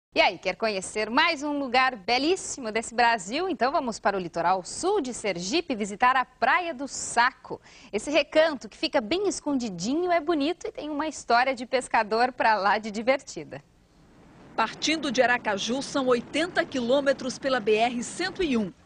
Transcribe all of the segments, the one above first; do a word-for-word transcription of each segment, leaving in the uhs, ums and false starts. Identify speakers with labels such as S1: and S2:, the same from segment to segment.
S1: E aí, quer conhecer mais um lugar belíssimo desse Brasil? Então vamos para o litoral sul de Sergipe visitar a Praia do Saco. Esse recanto que fica bem escondidinho é bonito e tem uma história de pescador para lá de divertida.
S2: Partindo de Aracaju, são oitenta quilômetros pela B R cento e um.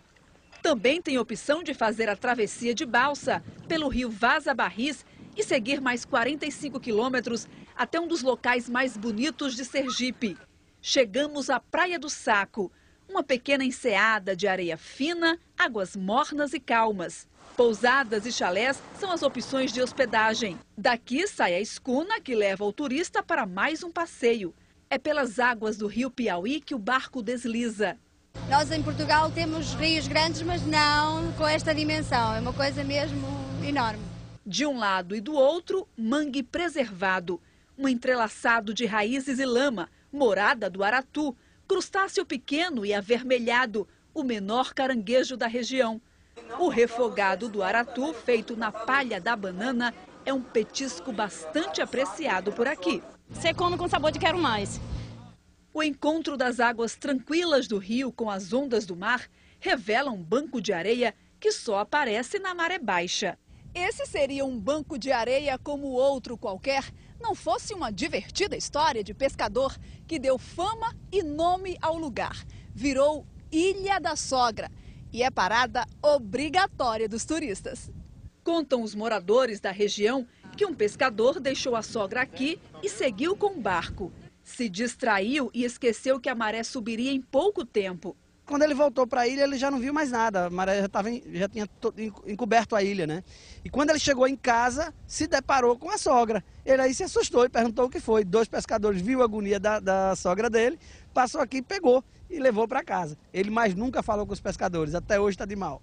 S2: Também tem opção de fazer a travessia de balsa pelo rio Vaza Barris e seguir mais quarenta e cinco quilômetros até um dos locais mais bonitos de Sergipe. Chegamos à Praia do Saco, uma pequena enseada de areia fina, águas mornas e calmas. Pousadas e chalés são as opções de hospedagem. Daqui sai a escuna que leva o turista para mais um passeio. É pelas águas do rio Piauí que o barco desliza.
S3: Nós em Portugal temos rios grandes, mas não com esta dimensão. É uma coisa mesmo enorme.
S2: De um lado e do outro, mangue preservado. Um entrelaçado de raízes e lama, morada do aratu, crustáceo pequeno e avermelhado, o menor caranguejo da região. O refogado do aratu, feito na palha da banana, é um petisco bastante apreciado por aqui.
S4: Você come com sabor de quero mais.
S2: O encontro das águas tranquilas do rio com as ondas do mar revela um banco de areia que só aparece na maré baixa. Esse seria um banco de areia como outro qualquer, não fosse uma divertida história de pescador que deu fama e nome ao lugar. Virou Ilha da Sogra e é parada obrigatória dos turistas. Contam os moradores da região que um pescador deixou a sogra aqui e seguiu com o barco. Se distraiu e esqueceu que a maré subiria em pouco tempo.
S5: Quando ele voltou para a ilha, ele já não viu mais nada, a maré já, tava, já tinha encoberto a ilha, né? E quando ele chegou em casa, se deparou com a sogra. Ele aí se assustou e perguntou o que foi. Dois pescadores viu a agonia da, da sogra dele, passou aqui, pegou e levou para casa. Ele mais nunca falou com os pescadores, até hoje está de mal.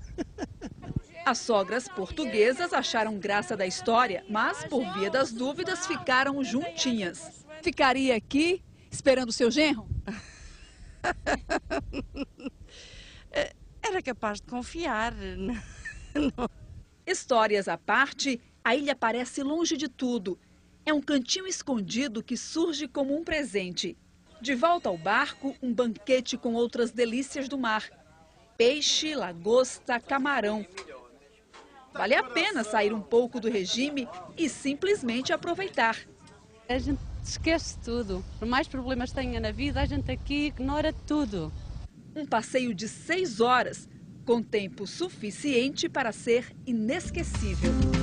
S2: As sogras portuguesas acharam graça da história, mas por via das dúvidas ficaram juntinhas. Ficaria aqui esperando seu genro?
S6: Era capaz de confiar.
S2: Histórias à parte, a ilha parece longe de tudo. É um cantinho escondido que surge como um presente. De volta ao barco, um banquete com outras delícias do mar. Peixe, lagosta, camarão. Vale a pena sair um pouco do regime e simplesmente aproveitar.
S4: A gente esquece tudo. Por mais problemas que tenha na vida, a gente aqui ignora tudo.
S2: Um passeio de seis horas, com tempo suficiente para ser inesquecível.